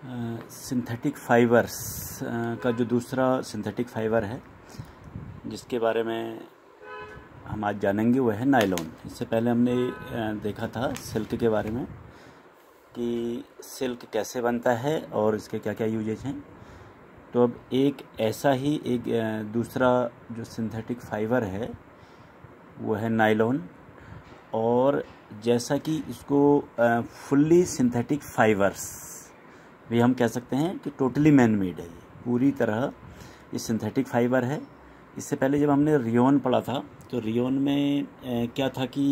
Synthetic fibres का जो दूसरा सिंथेटिक फाइबर है जिसके बारे में हम आज जानेंगे वह है नायलॉन। इससे पहले हमने देखा था सिल्क के बारे में कि सिल्क कैसे बनता है और इसके क्या क्या यूजेज हैं। तो अब एक ऐसा ही एक दूसरा जो सिंथेटिक फाइबर है वो है नायलॉन। और जैसा कि इसको फुल्ली सिंथेटिक फाइबर्स भी हम कह सकते हैं कि टोटली मैन मेड है, ये पूरी तरह ये सिंथेटिक फाइबर है। इससे पहले जब हमने रियोन पढ़ा था तो रियोन में क्या था कि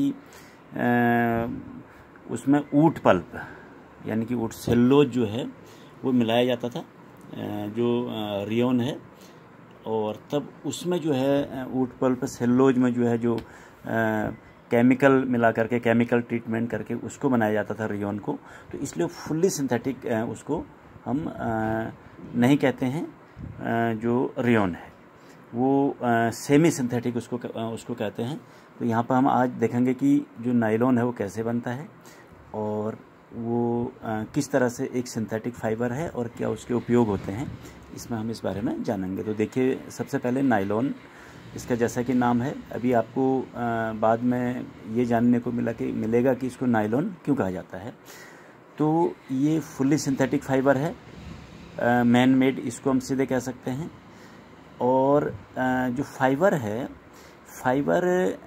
उसमें ऊट पल्प यानी कि ऊट सेल्लोज जो है वो मिलाया जाता था जो रियोन है। और तब उसमें जो है ऊट पल्प सेल्लोज में जो है जो केमिकल मिला करके केमिकल ट्रीटमेंट करके उसको बनाया जाता था रियोन को। तो इसलिए फुल्ली सिंथेटिक उसको हम नहीं कहते हैं जो रियोन है, वो सेमी सिंथेटिक उसको कहते हैं। तो यहाँ पर हम आज देखेंगे कि जो नायलॉन है वो कैसे बनता है और वो किस तरह से एक सिंथेटिक फाइबर है और क्या उसके उपयोग होते हैं, इसमें हम इस बारे में जानेंगे। तो देखिए, सबसे पहले नायलॉन, इसका जैसा कि नाम है, अभी आपको बाद में ये जानने को मिलेगा कि इसको नायलॉन क्यों कहा जाता है। तो ये फुल्ली सिंथेटिक फाइबर है, मैन मेड इसको हम सीधे कह सकते हैं। और जो फाइबर है, फाइबर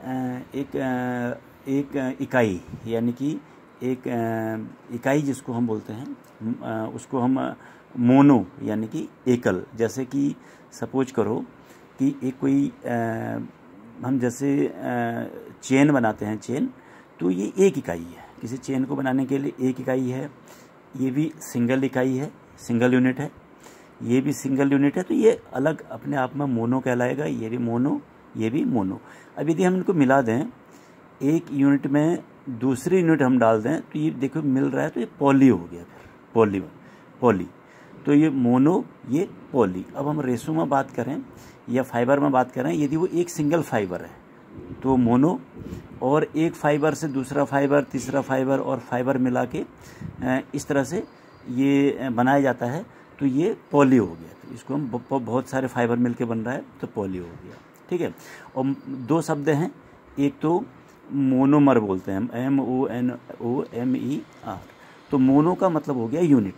एक इकाई यानी कि एक इकाई जिसको हम बोलते हैं उसको हम मोनो यानी कि एकल, जैसे कि सपोज करो कि एक कोई हम जैसे चेन बनाते हैं चेन, तो ये एक इकाई है। किसी चेन को बनाने के लिए एक इकाई है, ये भी सिंगल इकाई है, सिंगल यूनिट है, ये भी सिंगल यूनिट है। तो ये अलग अपने आप में मोनो कहलाएगा, ये भी मोनो, ये भी मोनो। अब यदि हम इनको मिला दें, एक यूनिट में दूसरी यूनिट हम डाल दें तो ये देखो मिल रहा है, तो ये पॉली हो गया, फिर पॉली। तो ये मोनो, ये पॉली। अब हम रेशो में बात करें या फाइबर में बात करें, यदि वो एक सिंगल फाइबर है तो मोनो, और एक फाइबर से दूसरा फाइबर, तीसरा फाइबर और फाइबर मिला के इस तरह से ये बनाया जाता है, तो ये पॉली हो गया। तो इसको हम बहुत सारे फाइबर मिलके बन रहा है तो पॉली हो गया, ठीक है। और दो शब्द हैं, एक तो मोनोमर बोलते हैं, MONOMER। तो मोनो का मतलब हो गया यूनिट,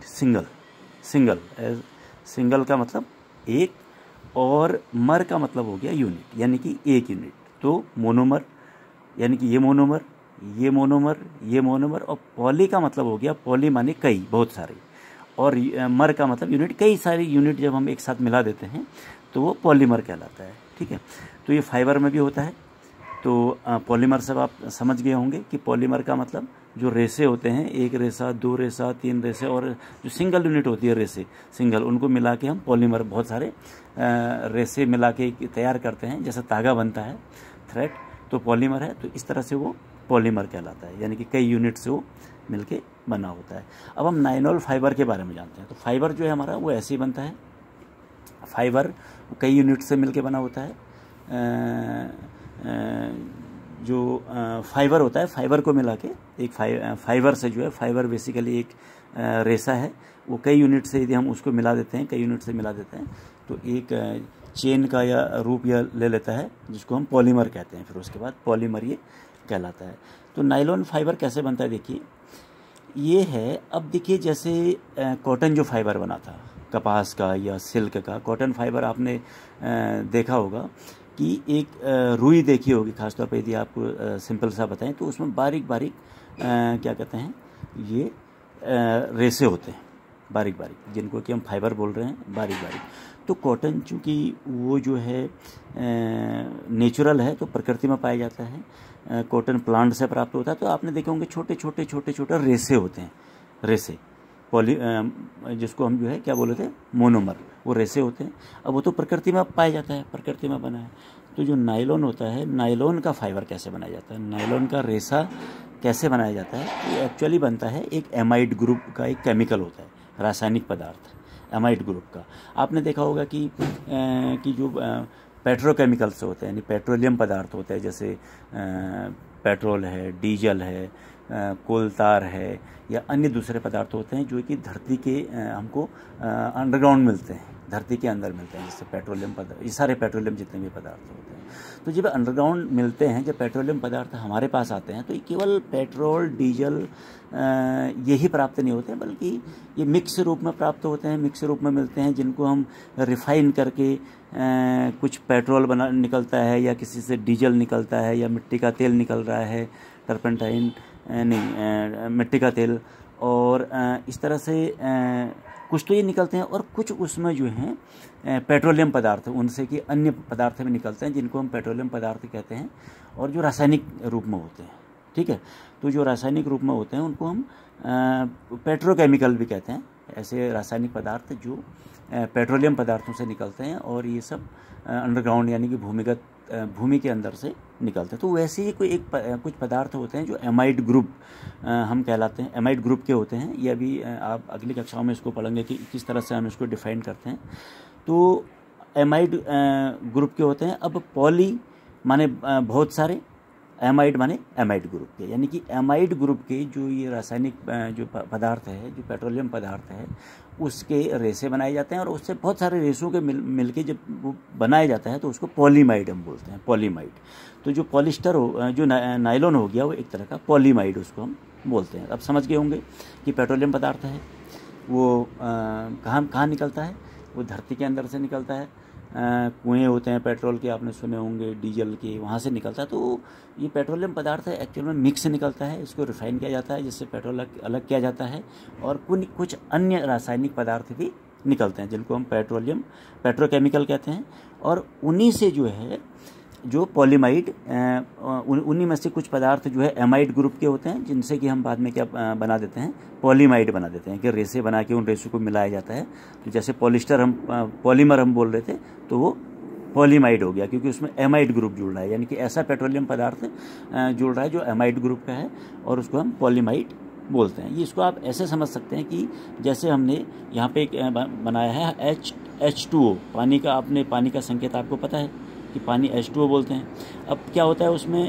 सिंगल का मतलब एक, और मर का मतलब हो गया यूनिट यानी कि एक यूनिट। तो मोनोमर यानी कि ये मोनोमर, ये मोनोमर, ये मोनोमर। और पॉली का मतलब हो गया, पॉली माने कई, बहुत सारे, और मर का मतलब यूनिट, कई सारी यूनिट जब हम एक साथ मिला देते हैं तो वो पॉलीमर कहलाता है, ठीक है। तो ये फाइबर में भी होता है। तो पॉलीमर सब आप समझ गए होंगे कि पॉलीमर का मतलब जो रेसे होते हैं, एक रेसा, दो रेसा, तीन रेसे, और जो सिंगल यूनिट होती है रेसे सिंगल, उनको मिला के हम पॉलीमर, बहुत सारे रेसे मिला के तैयार करते हैं। जैसा धागा बनता है, थ्रेड, तो पॉलीमर है। तो इस तरह से वो पॉलीमर कहलाता है, यानी कि कई यूनिट से वो मिलके बना होता है। अब हम नायलॉन फाइबर के बारे में जानते हैं। तो फाइबर जो है हमारा वो ऐसे ही बनता है, फाइबर कई यूनिट से मिलके बना होता है। जो फाइबर होता है, फाइबर को मिला के एक फाइबर से जो है, फाइबर बेसिकली एक रेसा है, वो कई यूनिट से यदि हम उसको मिला देते हैं, कई यूनिट से मिला देते हैं तो एक चेन का या रूप या ले लेता है, जिसको हम पॉलीमर कहते हैं। फिर उसके बाद पॉलीमर ये कहलाता है। तो नायलॉन फाइबर कैसे बनता है, देखिए ये है। अब देखिए, जैसे कॉटन जो फाइबर बना था, कपास का या सिल्क का कॉटन फाइबर, आपने देखा होगा कि एक रुई देखी होगी, खासतौर पर यदि आपको सिंपल सा बताएं तो उसमें बारीक बारीक क्या कहते हैं, ये रेसे होते हैं, बारीक बारीक, जिनको कि हम फाइबर बोल रहे हैं, बारीक बारीक। तो कॉटन चूँकि वो जो है नेचुरल है, तो प्रकृति में पाया जाता है, कॉटन प्लांट से प्राप्त होता है। तो आपने देखे होंगे छोटे छोटे रेसे होते हैं, रेसे जिसको हम जो है क्या बोले थे, मोनोमर, वो रेसे होते हैं। अब वो तो प्रकृति में पाया जाता है, प्रकृति में बना है। तो जो नायलॉन होता है, नायलॉन का फाइबर कैसे बनाया जाता है, नायलॉन का रेसा कैसे बनाया जाता है, ये एक्चुअली बनता है एक एमाइड ग्रुप का एक केमिकल होता है, रासायनिक पदार्थ, एमाइड ग्रुप का। आपने देखा होगा कि जो पेट्रोकेमिकल्स होते हैं, यानी पेट्रोलियम पदार्थ होते हैं, जैसे पेट्रोल है, डीजल है, कोल तार है या अन्य दूसरे पदार्थ होते हैं जो कि धरती के हमको अंडरग्राउंड मिलते हैं, धरती के अंदर मिलते हैं, जैसे पेट्रोलियम पदार्थ, ये सारे पेट्रोलियम जितने भी पदार्थ होते हैं। तो जब अंडरग्राउंड मिलते हैं, जब पेट्रोलियम पदार्थ हमारे पास आते हैं, तो ये केवल पेट्रोल डीजल यही प्राप्त नहीं होते, बल्कि ये मिक्स रूप में प्राप्त होते हैं, मिक्स रूप में मिलते हैं, जिनको हम रिफाइन करके कुछ पेट्रोल बना निकलता है, या किसी से डीजल निकलता है, या मिट्टी का तेल निकल रहा है, टर्पेंटाइन नहीं मिट्टी का तेल, और इस तरह से कुछ तो ये निकलते हैं, और कुछ उसमें जो हैं पेट्रोलियम पदार्थ उनसे कि अन्य पदार्थ भी निकलते हैं, जिनको हम पेट्रोलियम पदार्थ कहते हैं, और जो रासायनिक रूप में होते हैं। ठीक है, तो जो रासायनिक रूप में होते हैं उनको हम पेट्रोकेमिकल भी कहते हैं, ऐसे रासायनिक पदार्थ जो पेट्रोलियम पदार्थों से निकलते हैं, और ये सब अंडरग्राउंड यानी कि भूमिगत भूमि के अंदर से निकलते हैं। तो वैसे ही कोई कुछ पदार्थ होते हैं जो एमाइड ग्रुप हम कहलाते हैं, एमाइड ग्रुप के होते हैं। ये अभी आप अगली कक्षाओं में इसको पढ़ेंगे कि किस तरह से हम इसको डिफाइन करते हैं। तो एमाइड ग्रुप के होते हैं। अब पॉली माने बहुत सारे, एमाइड माने एमाइड ग्रुप के, यानी कि एमाइड ग्रुप के जो ये रासायनिक जो पदार्थ है, जो पेट्रोलियम पदार्थ है, उसके रेसे बनाए जाते हैं, और उससे बहुत सारे रेसों के मिल के जब वो बनाया जाता है तो उसको पॉलीमाइड हम बोलते हैं, पॉलीमाइड। तो जो पॉलिस्टर हो, जो नायलॉन हो गया, वो एक तरह का पॉलीमाइड उसको हम बोलते हैं। अब समझ गए होंगे कि पेट्रोलियम पदार्थ है वो कहाँ निकलता है, वो धरती के अंदर से निकलता है। कुएँ होते हैं पेट्रोल के, आपने सुने होंगे, डीजल के, वहाँ से निकलता है। तो ये पेट्रोलियम पदार्थ है एक्चुअल में मिक्स से निकलता है, इसको रिफाइन किया जाता है, जिससे पेट्रोल अलग किया जाता है, और कुछ अन्य रासायनिक पदार्थ भी निकलते हैं, जिनको हम पेट्रोकेमिकल कहते हैं। और उन्हीं से जो है जो पॉलीमाइड, उन्हीं में से कुछ पदार्थ जो है एमाइड ग्रुप के होते हैं, जिनसे कि हम बाद में क्या बना देते हैं, पॉलीमाइड बना देते हैं, कि रेसे बना के उन रेसों को मिलाया जाता है। तो जैसे पॉलीमर हम बोल रहे थे, तो वो पॉलीमाइड हो गया, क्योंकि उसमें एमाइड ग्रुप जुड़ रहा है, यानी कि ऐसा पेट्रोलियम पदार्थ जुड़ रहा है जो एमाइड ग्रुप का है, और उसको हम पॉलीमाइड बोलते हैं। ये इसको आप ऐसे समझ सकते हैं कि जैसे हमने यहाँ पे एक बनाया है H2O, पानी का, आपने पानी का संकेत आपको पता है कि पानी H2O बोलते हैं। अब क्या होता है, उसमें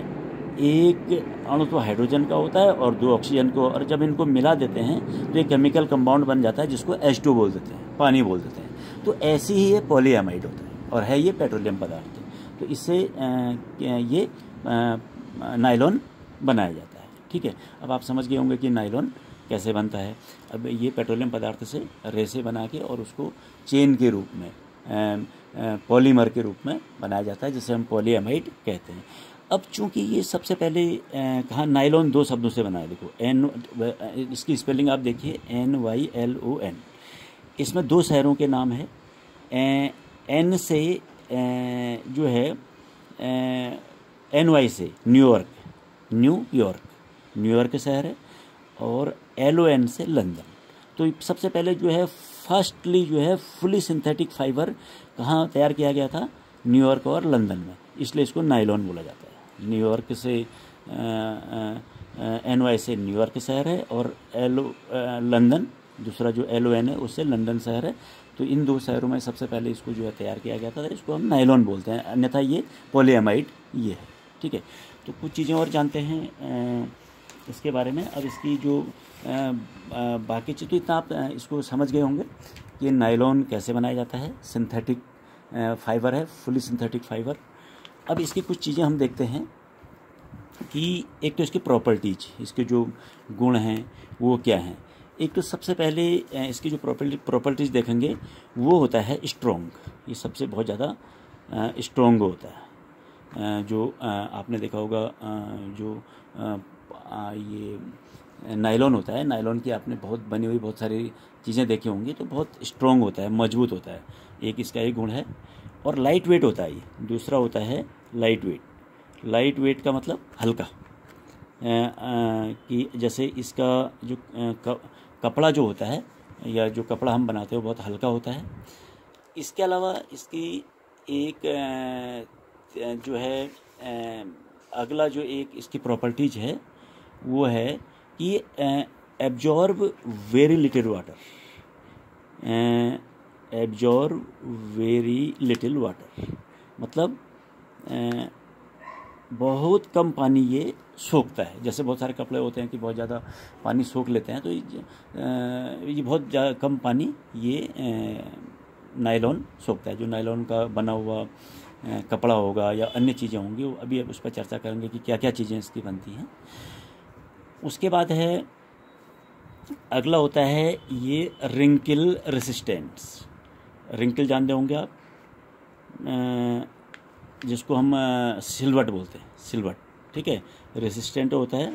एक अणु तो हाइड्रोजन का होता है और 2 ऑक्सीजन को, और जब इनको मिला देते हैं तो एक केमिकल कंपाउंड बन जाता है, जिसको H2 बोल देते हैं, पानी बोल देते हैं। तो ऐसे ही ये पॉलीएमाइड होता है, और है ये पेट्रोलियम पदार्थ। तो इससे ये नायलॉन बनाया जाता है। ठीक है, अब आप समझ गए होंगे कि नायलॉन कैसे बनता है। अब ये पेट्रोलियम पदार्थ से रेसे बना के और उसको चेन के रूप में, पॉलीमर के रूप में बनाया जाता है, जिसे हम पॉलीएमाइड कहते हैं। अब चूंकि ये सबसे पहले कहाँ नायलॉन 2 शब्दों से बना है, देखो इसकी स्पेलिंग आप देखिए, NYLON। इसमें 2 शहरों के नाम है। N से जो है NY से न्यूयॉर्क शहर है, और LON से लंदन। तो सबसे पहले जो है फर्स्टली जो है फुली सिंथेटिक फाइबर कहाँ तैयार किया गया था, न्यूयॉर्क और लंदन में, इसलिए इसको नायलॉन बोला जाता है। न्यूयॉर्क से NY से न्यूयॉर्क शहर है, और लंदन दूसरा जो LON है उससे लंदन शहर है। तो इन 2 शहरों में सबसे पहले इसको जो है तैयार किया गया था, इसको हम नायलॉन बोलते हैं, अन्यथा ये पॉलीएमाइड ये है। ठीक है, तो कुछ चीज़ें और जानते हैं इसके बारे में। अब इसकी जो बाकी चीज़, तो इतना आप इसको समझ गए होंगे कि नायलॉन कैसे बनाया जाता है, सिंथेटिक फाइबर है, फुली सिंथेटिक फाइबर। अब इसकी कुछ चीज़ें हम देखते हैं कि एक तो इसकी प्रॉपर्टीज, इसके जो गुण हैं वो क्या हैं। एक तो सबसे पहले इसकी जो प्रॉपर्टीज देखेंगे वो होता है स्ट्रॉन्ग। ये सबसे बहुत ज़्यादा स्ट्रॉन्ग होता है। जो आपने देखा होगा, जो ये नायलॉन होता है, नायलॉन की आपने बनी हुई बहुत सारी चीज़ें देखी होंगी, तो बहुत स्ट्रॉन्ग होता है, मजबूत होता है। एक इसका एक गुण है। और लाइट वेट होता है ये। दूसरा होता है लाइट वेट। लाइट वेट का मतलब हल्का, कि जैसे इसका जो कपड़ा जो होता है, या जो कपड़ा हम बनाते हैं, वो बहुत हल्का होता है। इसके अलावा इसकी एक जो है अगला जो एक इसकी प्रॉपर्टीज है वो है कि absorb very little water, absorb very little water मतलब बहुत कम पानी ये सोखता है। जैसे बहुत सारे कपड़े होते हैं कि बहुत ज़्यादा पानी सोख लेते हैं, तो ये बहुत कम पानी ये नायलॉन सोखता है। जो नायलॉन का बना हुआ कपड़ा होगा या अन्य चीज़ें होंगी, वो अभी उस पर चर्चा करेंगे कि क्या क्या चीज़ें इसकी बनती हैं। उसके बाद है, अगला होता है ये रिंकल रेसिस्टेंस। रिंकल जानते होंगे आप, जिसको हम सिलवट बोलते हैं, सिलवट, ठीक है। रेसिस्टेंट होता है,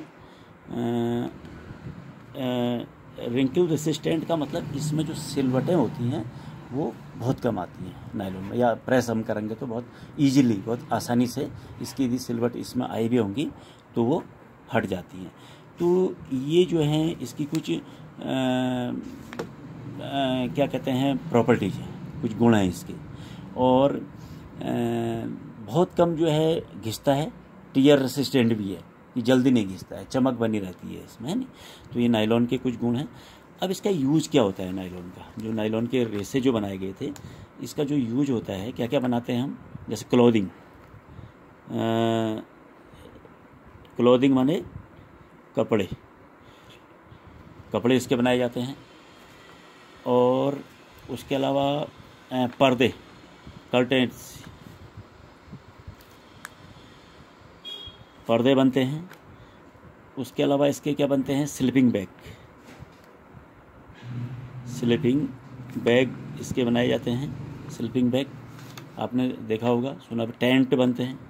रिंकल रेसिस्टेंट का मतलब इसमें जो सिलवटें होती हैं वो बहुत कम आती हैं नायलॉन में, या प्रेस हम करेंगे तो बहुत ईजिली, बहुत आसानी से इसकी यदि सिलवट इसमें आई भी होंगी तो वो हट जाती हैं। तो ये जो है इसकी कुछ क्या कहते हैं, प्रॉपर्टीज हैं, कुछ गुण हैं इसके। और बहुत कम जो है घिसता है, टीयर रेसिस्टेंट भी है, ये जल्दी नहीं घिसता है, चमक बनी रहती है इसमें, है नहीं। तो ये नायलॉन के कुछ गुण हैं। अब इसका यूज क्या होता है नायलॉन का, जो नायलॉन के रेसे जो बनाए गए थे, इसका जो यूज होता है, क्या क्या बनाते हैं हम, जैसे क्लोथिंग, क्लोथिंग माने कपड़े, कपड़े इसके बनाए जाते हैं। और उसके अलावा पर्दे, कर्टेन्स, पर्दे बनते हैं। उसके अलावा इसके क्या बनते हैं, स्लीपिंग बैग, स्लीपिंग बैग इसके बनाए जाते हैं। स्लीपिंग बैग आपने देखा होगा, सुना भी। टेंट बनते हैं,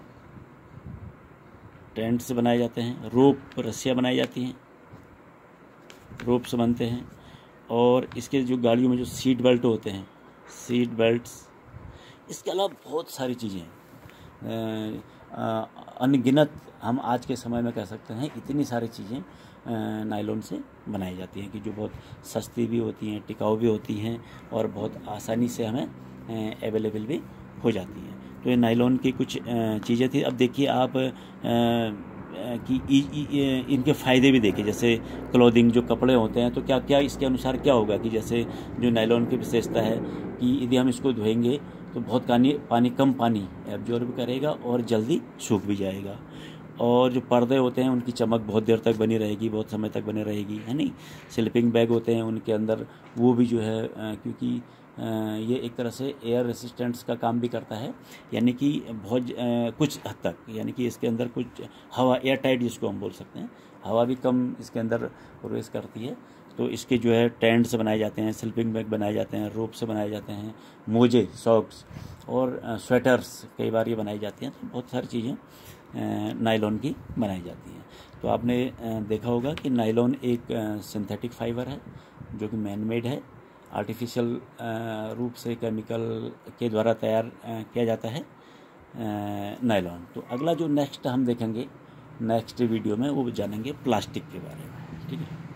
टेंट से बनाए जाते हैं। रोप, रस्सियाँ बनाई जाती हैं, रोप से बनते हैं। और इसके जो गाड़ियों में जो सीट बेल्ट होते हैं, सीट बेल्ट्स। इसके अलावा बहुत सारी चीज़ें हैं, अनगिनत हम आज के समय में कह सकते हैं, इतनी सारी चीज़ें नायलॉन से बनाई जाती हैं कि जो बहुत सस्ती भी होती हैं, टिकाऊ भी होती हैं और बहुत आसानी से हमें अवेलेबल भी हो जाती हैं। तो ये नायलॉन की कुछ चीज़ें थी। अब देखिए आप कि इनके फ़ायदे भी देखिए। जैसे क्लोथिंग, जो कपड़े होते हैं, तो क्या क्या इसके अनुसार क्या होगा कि जैसे जो नायलॉन की विशेषता है कि यदि हम इसको धोएंगे तो बहुत पानी कम पानी एब्जॉर्ब करेगा और जल्दी सूख भी जाएगा। और जो पर्दे होते हैं उनकी चमक बहुत देर तक बनी रहेगी, बहुत समय तक बनी रहेगी, है नहीं। स्लीपिंग बैग होते हैं उनके अंदर, वो भी जो है क्योंकि ये एक तरह से एयर रेसिस्टेंट्स का काम भी करता है, यानी कि बहुत कुछ हद तक, यानी कि इसके अंदर कुछ हवा, एयर टाइट जिसको हम बोल सकते हैं, हवा भी कम इसके अंदर प्रवेश करती है। तो इसके जो है टेंट से बनाए जाते हैं, स्लीपिंग बैग बनाए जाते हैं, रोप से बनाए जाते हैं, मोजे, सॉक्स और स्वेटर्स कई बार ये बनाई जाती हैं। तो बहुत सारी चीज़ें नायलॉन की बनाई जाती हैं। तो आपने देखा होगा कि नायलॉन एक सिंथेटिक फाइबर है जो कि मैन मेड है, आर्टिफिशियल रूप से केमिकल के द्वारा तैयार किया जाता है नायलॉन। तो अगला जो नेक्स्ट हम देखेंगे नेक्स्ट वीडियो में, वो जानेंगे प्लास्टिक के बारे में, ठीक है।